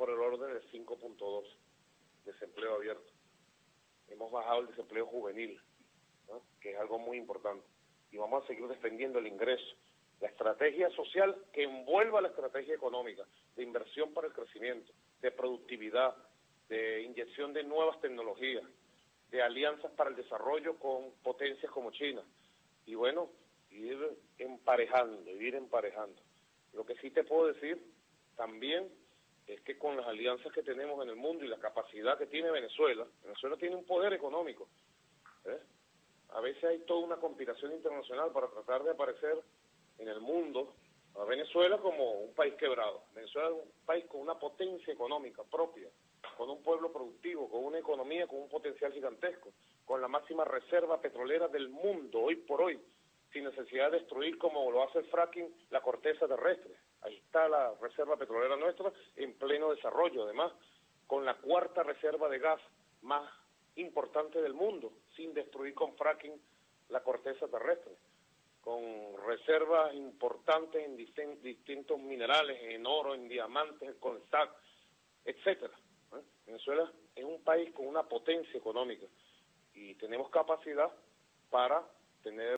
por el orden del 5.2, desempleo abierto. Hemos bajado el desempleo juvenil, ¿no?, que es algo muy importante. Y vamos a seguir defendiendo el ingreso, la estrategia social que envuelva la estrategia económica, de inversión para el crecimiento, de productividad, de inyección de nuevas tecnologías, de alianzas para el desarrollo con potencias como China. Y bueno, ir emparejando. Lo que sí te puedo decir también es que con las alianzas que tenemos en el mundo y la capacidad que tiene Venezuela tiene un poder económico, ¿eh? A veces hay toda una conspiración internacional para tratar de aparecer en el mundo a Venezuela como un país quebrado. Venezuela es un país con una potencia económica propia, con un pueblo productivo, con una economía con un potencial gigantesco, con la máxima reserva petrolera del mundo hoy por hoy, sin necesidad de destruir, como lo hace el fracking, la corteza terrestre. Ahí está la reserva petrolera nuestra en pleno desarrollo, además, con la cuarta reserva de gas más importante del mundo, sin destruir con fracking la corteza terrestre, con reservas importantes en distintos minerales, en oro, en diamantes, en coltan, etcétera. Venezuela es un país con una potencia económica y tenemos capacidad para tener